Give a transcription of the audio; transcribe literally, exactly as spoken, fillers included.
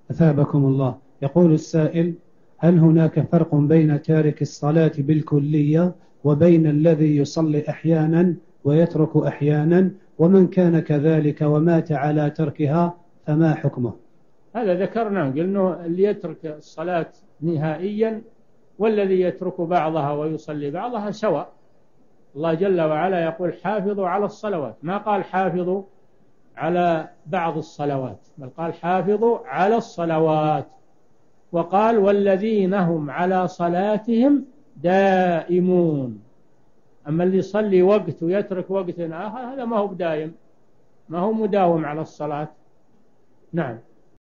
أثابكم الله. يقول السائل: هل هناك فرق بين تارك الصلاة بالكلية وبين الذي يصلي أحيانا ويترك أحيانا، ومن كان كذلك ومات على تركها فما حكمه؟ هذا ذكرنا، قلنا اللي يترك الصلاة نهائيا والذي يترك بعضها ويصلي بعضها سواء. الله جل وعلا يقول: حافظوا على الصلوات، ما قال حافظوا على بعض الصلوات، بل قال حافظوا على الصلوات، وقال: والذين هم على صلاتهم دائمون. أما اللي يصلي وقت ويترك وقت آخر هذا ما هو بدائم، ما هو مداوم على الصلاة. نعم.